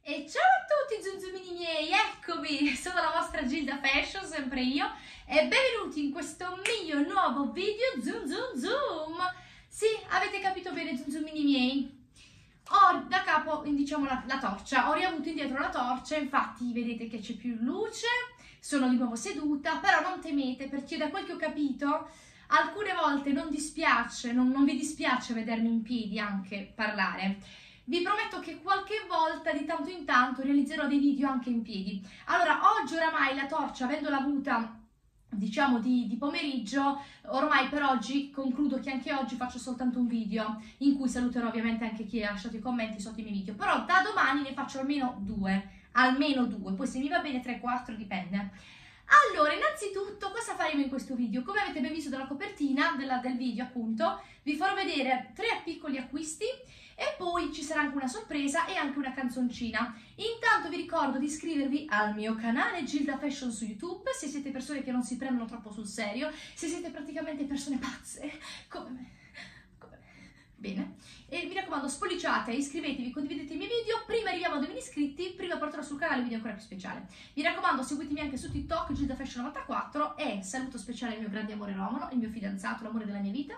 E ciao a tutti zunzumini miei, eccomi, sono la vostra Gilda Fashion, sempre io, e benvenuti in questo mio nuovo video zoom zoom zoom. Sì, avete capito bene zunzumini miei, ho da capo, diciamo, la torcia, ho riavuto indietro la torcia, infatti vedete che c'è più luce, sono di nuovo seduta, però non temete perché da quel che ho capito alcune volte non dispiace, non vi dispiace vedermi in piedi anche parlare. Vi prometto che qualche volta, di tanto in tanto, realizzerò dei video anche in piedi. Allora, oggi oramai la torcia, avendola avuta, diciamo, di pomeriggio, ormai per oggi concludo che anche oggi faccio soltanto un video, in cui saluterò ovviamente anche chi ha lasciato i commenti sotto i miei video. Però da domani ne faccio almeno due, poi se mi va bene 3-4, dipende. Allora, innanzitutto, cosa faremo in questo video? Come avete ben visto dalla copertina del video, appunto, vi farò vedere 3 piccoli acquisti e poi ci sarà anche una sorpresa e anche una canzoncina. Intanto vi ricordo di iscrivervi al mio canale Gilda Fashion su YouTube, se siete persone che non si prendono troppo sul serio, se siete praticamente persone pazze, come me. Bene, e mi raccomando, spolliciate, iscrivetevi, condividete i miei video, prima arriviamo a 2000 iscritti, prima porterò sul canale un video ancora più speciale. Vi raccomando, seguitemi anche su TikTok, Gilda Fashion 94, e saluto speciale al mio grande amore Romolo, il mio fidanzato, l'amore della mia vita.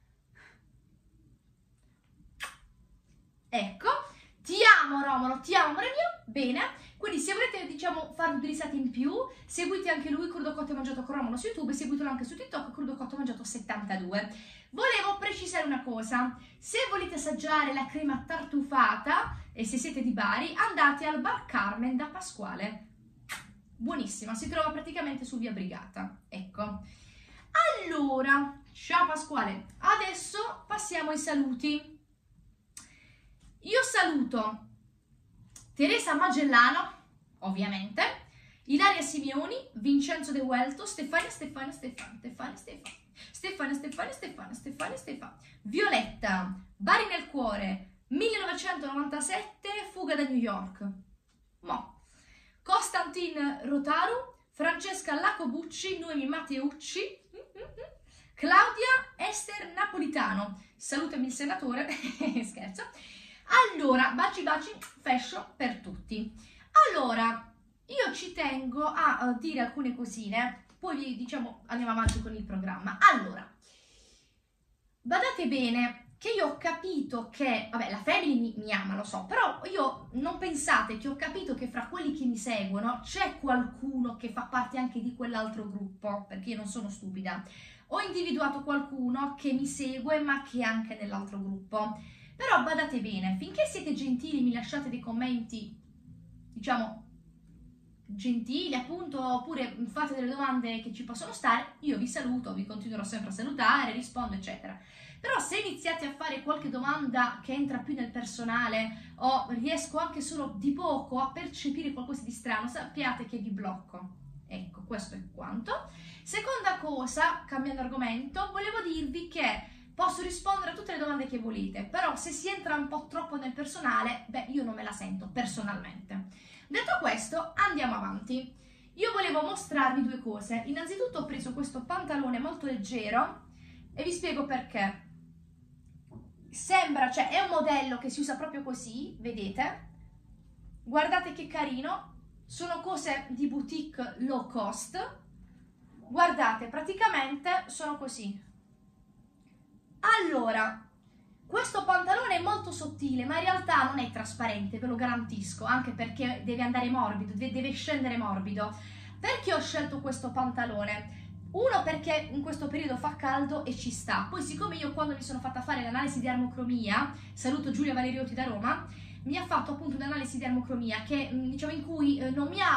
Ecco, ti amo Romolo, ti amo amore mio, bene. Quindi se volete, diciamo, fare 2 risate in più, seguite anche lui, Crudo Cotto e Mangiato con Romolo su YouTube, e seguitelo anche su TikTok, Crudo Cotto e Mangiato 72. Volevo precisare una cosa: se volete assaggiare la crema tartufata, e se siete di Bari, andate al Bar Carmen da Pasquale. Buonissima, si trova praticamente su via Brigata, ecco. Allora, ciao Pasquale, adesso passiamo ai saluti. Io saluto Teresa Magellano, ovviamente, Ilaria Simeoni, Vincenzo De Welto, Stefania, Violetta, Bari nel cuore, 1997, fuga da New York, Costantin Rotaru, Francesca Lacobucci, Noemi Matteucci, Claudia Ester Napolitano, salutami il senatore, scherzo. Allora, baci fashion per tutti. Allora, io ci tengo a dire alcune cosine, poi diciamo andiamo avanti con il programma. Allora, badate bene che io ho capito che, vabbè, la family mi ama, lo so, però io non pensate che ho capito che fra quelli che mi seguono c'è qualcuno che fa parte anche di quell'altro gruppo, perché io non sono stupida. Ho individuato qualcuno che mi segue ma che è anche nell'altro gruppo. Però badate bene, finché siete gentili, mi lasciate dei commenti, diciamo, gentili, appunto, oppure fate delle domande che ci possono stare, io vi saluto, vi continuerò sempre a salutare, rispondo, eccetera. Però se iniziate a fare qualche domanda che entra più nel personale, o riesco anche solo di poco a percepire qualcosa di strano, sappiate che vi blocco. Ecco, questo è quanto. Seconda cosa, cambiando argomento, volevo dirvi che posso rispondere a tutte le domande che volete, però se si entra un po' troppo nel personale, beh, io non me la sento personalmente. Detto questo, andiamo avanti. Io volevo mostrarvi 2 cose. Innanzitutto ho preso questo pantalone molto leggero e vi spiego perché. Sembra, cioè è un modello che si usa proprio così, vedete? Guardate che carino, sono cose di boutique low cost. Guardate, praticamente sono così. Allora, questo pantalone è molto sottile, ma in realtà non è trasparente, ve lo garantisco, anche perché deve andare morbido, deve scendere morbido. Perché ho scelto questo pantalone? Uno, perché in questo periodo fa caldo e ci sta. Poi, siccome io quando mi sono fatta fare l'analisi di armocromia, saluto Giulia Valeriotti da Roma, mi ha fatto appunto un'analisi di armocromia che, diciamo, in cui non mi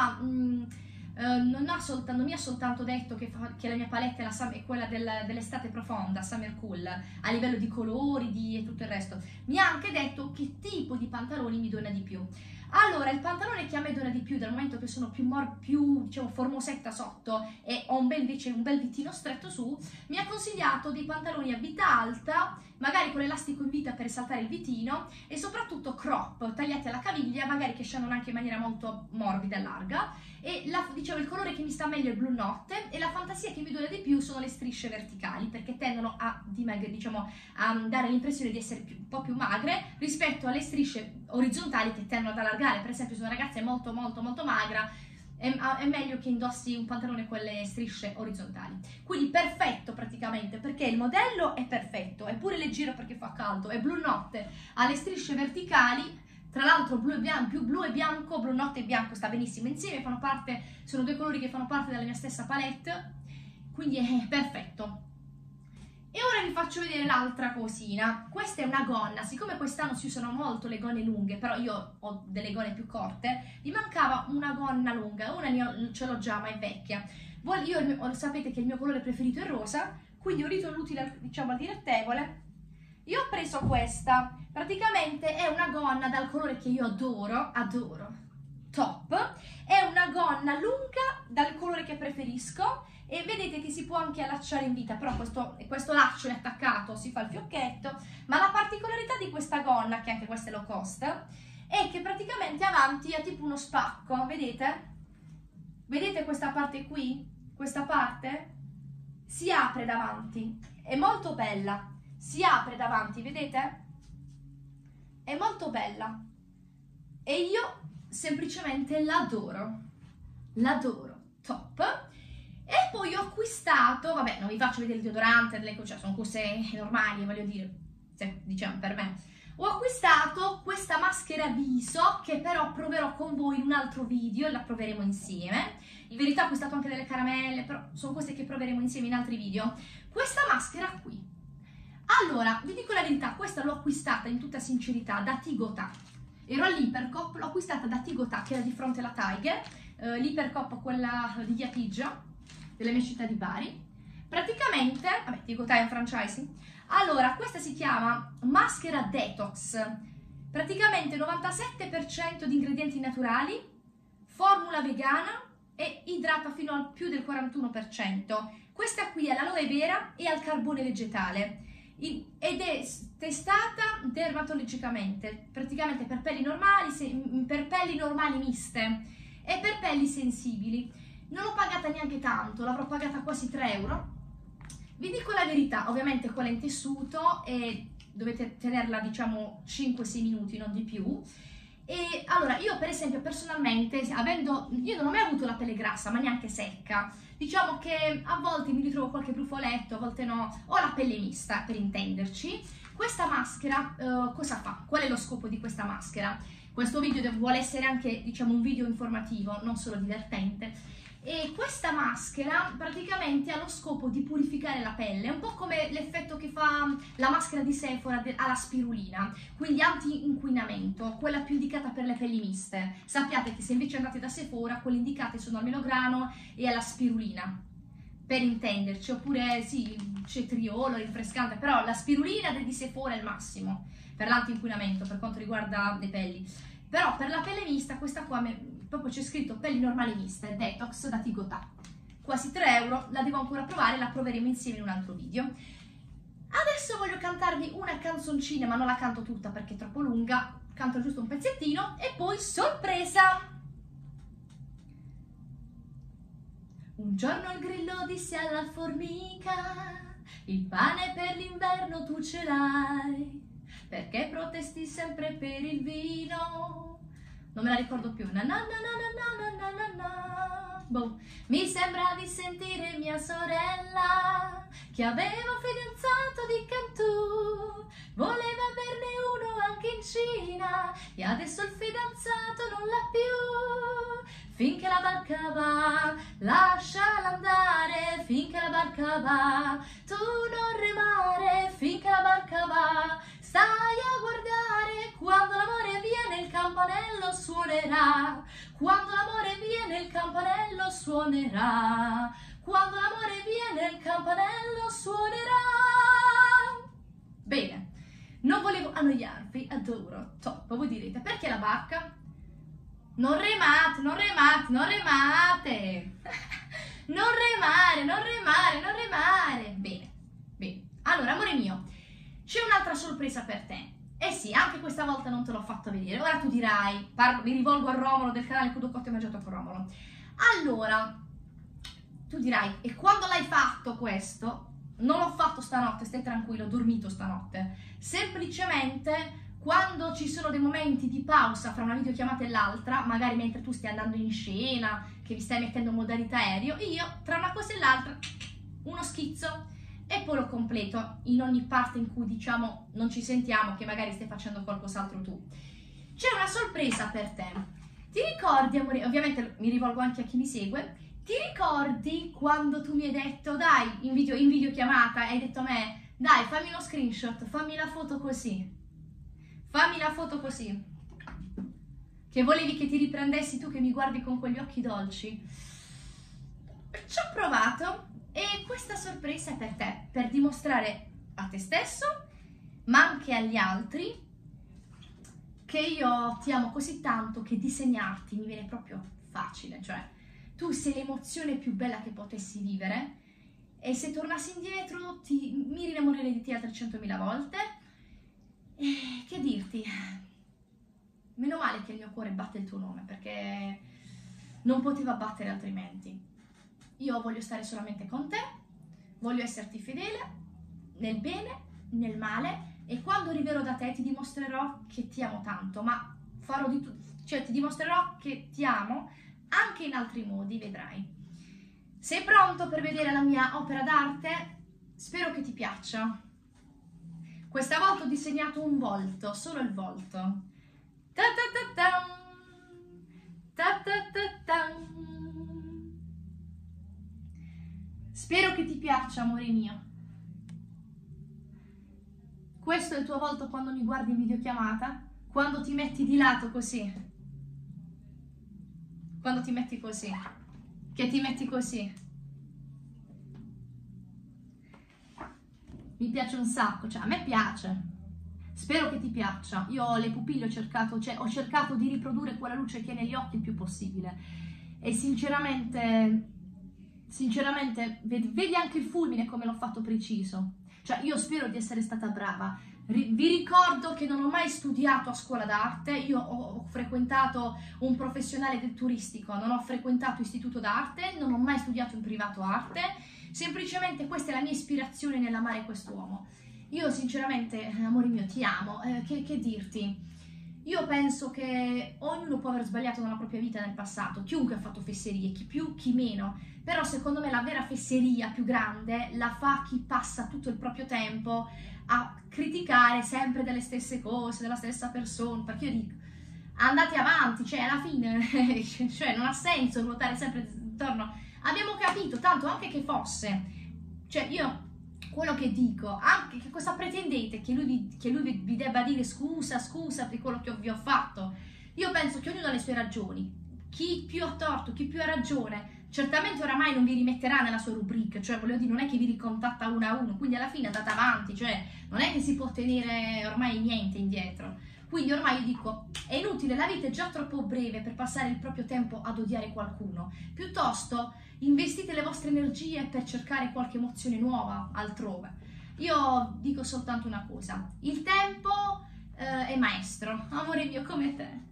ha soltanto detto che la mia palette è quella dell'estate profonda, summer cool, a livello di colori e tutto il resto. Mi ha anche detto che tipo di pantaloni mi dona di più. Allora, il pantalone che a me dona di più, dal momento che sono più diciamo, formosetta sotto e ho invece un bel vitino stretto su, mi ha consigliato dei pantaloni a vita alta, magari con l'elastico in vita per risaltare il vitino, e soprattutto crop, tagliati alla caviglia, magari che scendono anche in maniera molto morbida e larga. E diciamo, il colore che mi sta meglio è il blu notte, e la fantasia che mi dona di più sono le strisce verticali, perché tendono a dare l'impressione di essere un po' più magre rispetto alle strisce orizzontali che tendono ad allargare allargare, per esempio se una ragazza è molto magra, è meglio che indossi un pantalone con le strisce orizzontali. Quindi perfetto praticamente, perché il modello è perfetto, è pure leggero perché fa caldo, è blu notte, ha le strisce verticali. Tra l'altro blu e bianco, blu notte e bianco sta benissimo insieme, sono due colori che fanno parte della mia stessa palette, quindi è perfetto. E ora vi faccio vedere l'altra cosina. Questa è una gonna, siccome quest'anno si usano molto le gonne lunghe, però io ho delle gonne più corte, mi mancava una gonna lunga, ce l'ho già ma è vecchia. Sapete che il mio colore preferito è rosa, quindi ho ritenuto utile, diciamo, al dilettevole. Io ho preso questa, praticamente è una gonna dal colore che io adoro, top, è una gonna lunga dal colore che preferisco e vedete che si può anche allacciare in vita, però questo laccio è attaccato, si fa il fiocchetto, ma la particolarità di questa gonna, che anche questa è low cost, è che praticamente avanti ha tipo uno spacco, vedete? Vedete questa parte qui? Questa parte? Si apre davanti, è molto bella. Si apre davanti, vedete? È molto bella e io semplicemente l'adoro, top. E poi ho acquistato, vabbè, non vi faccio vedere il deodorante, cioè sono cose normali, voglio dire, diciamo per me. Ho acquistato questa maschera viso che però proverò con voi in un altro video e la proveremo insieme. In verità ho acquistato anche delle caramelle, però sono queste che proveremo insieme in altri video. Questa maschera qui. Allora, vi dico la verità, questa l'ho acquistata in tutta sincerità da Tigotà. Ero all'Ipercop, l'ho acquistata da Tigotà, che era di fronte alla Tiger, l'Ipercop, quella di Via Pigia, della mia città di Bari. Praticamente, vabbè, Tigotà è un franchising. Allora, questa si chiama maschera detox, praticamente 97% di ingredienti naturali, formula vegana e idrata fino al più del 41%. Questa qui è l'aloe vera e al carbone vegetale. Ed è testata dermatologicamente, praticamente per pelli normali miste e per pelli sensibili. Non l'ho pagata neanche tanto, l'avrò pagata quasi 3 euro. Vi dico la verità, ovviamente quella in tessuto e dovete tenerla diciamo 5-6 minuti, non di più. E allora io per esempio personalmente, io non ho mai avuto la pelle grassa, ma neanche secca. Diciamo che a volte mi ritrovo qualche brufoletto, a volte no, ho la pelle mista per intenderci. Questa maschera cosa fa? Qual è lo scopo di questa maschera? Questo video vuole essere anche diciamo un video informativo, non solo divertente. E questa maschera praticamente ha lo scopo di purificare la pelle, un po' come l'effetto che fa la maschera di Sephora alla spirulina, quindi anti-inquinamento, quella più indicata per le pelli miste. Sappiate che se invece andate da Sephora, quelle indicate sono al melograno e alla spirulina, per intenderci, oppure sì, cetriolo, rinfrescante, però la spirulina di Sephora è il massimo per l'anti-inquinamento per quanto riguarda le pelli. Però per la pelle mista, questa qua proprio c'è scritto pelli normali miste, detox da Tigotà. Quasi 3 euro, la devo ancora provare, la proveremo insieme in un altro video. Adesso voglio cantarvi una canzoncina, ma non la canto tutta perché è troppo lunga, canto giusto un pezzettino e poi sorpresa! Un giorno il grillo disse alla formica: il pane per l'inverno tu ce l'hai, perché protesti sempre per il vino? Non me la ricordo più. Na na na na na na na na. Boh. Mi sembra di sentire mia sorella che aveva un fidanzato di Cantù, voleva averne uno anche in Cina e adesso il fidanzato non l'ha più. Finché la barca va, lasciala andare, finché la barca va, tu non remare, finché la barca va, stai a guardare, quando l'amore viene il campanello suonerà, quando l'amore viene il campanello suonerà, quando l'amore viene il campanello suonerà. Bene, non volevo annoiarvi, adoro, top, voi direte, perché la barca? Non remate, non remate, non remate. Non remare, non remare, non remare. Bene, bene. Allora, amore mio, c'è un'altra sorpresa per te. Eh sì, anche questa volta non te l'ho fatto vedere. Ora tu dirai, mi rivolgo a Romolo del canale Kudo Cotto e Mangiato con Romolo. Allora, tu dirai, e quando l'hai fatto questo? Non l'ho fatto stanotte, stai tranquillo, ho dormito stanotte. Semplicemente quando ci sono dei momenti di pausa fra una videochiamata e l'altra, magari mentre tu stai andando in scena, che vi stai mettendo in modalità aereo, io tra una cosa e l'altra uno schizzo e poi lo completo in ogni parte in cui diciamo non ci sentiamo, che magari stai facendo qualcos'altro tu. C'è una sorpresa per te. Ti ricordi, amore, ovviamente mi rivolgo anche a chi mi segue, ti ricordi quando tu mi hai detto, dai, in videochiamata, hai detto a me, dai, fammi uno screenshot, fammi la foto così. Fammi la foto così, che volevi che ti riprendessi tu che mi guardi con quegli occhi dolci. Ci ho provato e questa sorpresa è per te, per dimostrare a te stesso, ma anche agli altri, che io ti amo così tanto che disegnarti mi viene proprio facile. Cioè, tu sei l'emozione più bella che potessi vivere e se tornassi indietro mi rinnamorerei di te altre 100.000 volte. Che dirti, meno male che il mio cuore batte il tuo nome, perché non poteva battere altrimenti. Io voglio stare solamente con te, voglio esserti fedele nel bene, nel male, e quando arriverò da te ti dimostrerò che ti amo tanto, ma farò di tutto, cioè ti dimostrerò che ti amo anche in altri modi, vedrai. Sei pronto per vedere la mia opera d'arte? Spero che ti piaccia. Questa volta ho disegnato un volto, solo il volto. Ta ta ta ta, ta ta ta. Spero che ti piaccia, amore mio. Questo è il tuo volto quando mi guardi in videochiamata? Quando ti metti di lato così? Quando ti metti così? Che ti metti così? Mi piace un sacco, cioè a me piace. Spero che ti piaccia. Io ho le pupille, ho cercato di riprodurre quella luce che è negli occhi il più possibile. E sinceramente, vedi anche il fulmine come l'ho fatto preciso. Cioè io spero di essere stata brava. Vi ricordo che non ho mai studiato a scuola d'arte, io ho frequentato un professionale del turistico, non ho frequentato istituto d'arte, non ho mai studiato in privato arte, semplicemente questa è la mia ispirazione nell'amare quest'uomo. Io sinceramente, amore mio, ti amo, che dirti? Io penso che ognuno può aver sbagliato nella propria vita nel passato, chiunque ha fatto fesserie, chi più, chi meno, però secondo me la vera fesseria più grande la fa chi passa tutto il proprio tempo a criticare sempre delle stesse cose, della stessa persona, perché io dico, andate avanti, cioè alla fine, cioè non ha senso ruotare sempre intorno, abbiamo capito, tanto anche che fosse, cioè io, quello che dico, anche che cosa pretendete, che lui vi debba dire scusa per quello che vi ho fatto, io penso che ognuno ha le sue ragioni, chi più ha torto, chi più ha ragione, certamente oramai non vi rimetterà nella sua rubrica, cioè volevo dire non è che vi ricontatta uno a uno, quindi alla fine andate avanti, cioè non è che si può tenere ormai niente indietro, quindi ormai io dico è inutile, la vita è già troppo breve per passare il proprio tempo ad odiare qualcuno, piuttosto investite le vostre energie per cercare qualche emozione nuova altrove. Io dico soltanto una cosa, il tempo è maestro, amore mio come te,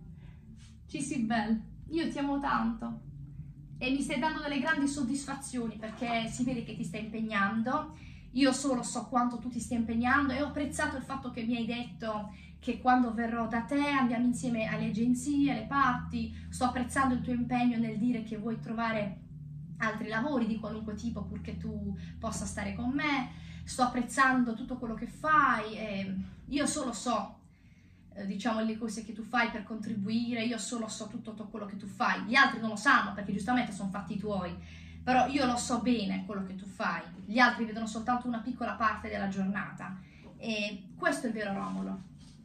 ci si bel, io ti amo tanto. E mi stai dando delle grandi soddisfazioni perché si vede che ti stai impegnando, io solo so quanto tu ti stia impegnando e ho apprezzato il fatto che mi hai detto che quando verrò da te andiamo insieme alle agenzie, alle parti, sto apprezzando il tuo impegno nel dire che vuoi trovare altri lavori di qualunque tipo purché tu possa stare con me, sto apprezzando tutto quello che fai e io solo so diciamo le cose che tu fai per contribuire, io solo so tutto quello che tu fai, gli altri non lo sanno perché giustamente sono fatti tuoi, però io lo so bene quello che tu fai, gli altri vedono soltanto una piccola parte della giornata e questo è il vero Romolo,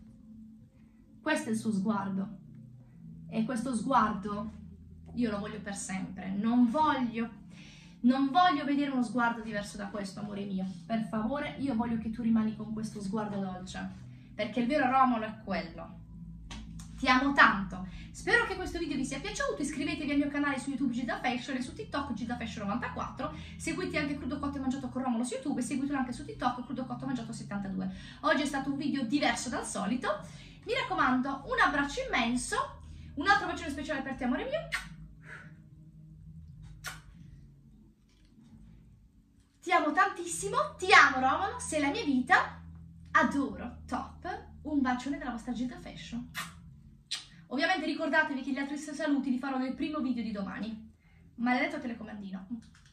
questo è il suo sguardo e questo sguardo io lo voglio per sempre, non voglio vedere uno sguardo diverso da questo, amore mio, per favore, io voglio che tu rimani con questo sguardo dolce, perché il vero Romolo è quello. Ti amo tanto. Spero che questo video vi sia piaciuto. Iscrivetevi al mio canale su YouTube Gilda Fashion e su TikTok Gilda Fashion 94. Seguite anche Crudo Cotto e Mangiato con Romolo su YouTube e seguitelo anche su TikTok Crudo Cotto e Mangiato 72. Oggi è stato un video diverso dal solito. Mi raccomando, un abbraccio immenso. Un altro bacione speciale per te, amore mio. Ti amo tantissimo. Ti amo, Romolo. Sei la mia vita. Adoro. Top. un bacione dalla vostra Gilda Fashion. Ovviamente ricordatevi che gli altri saluti li farò nel primo video di domani. Maledetto telecomandino.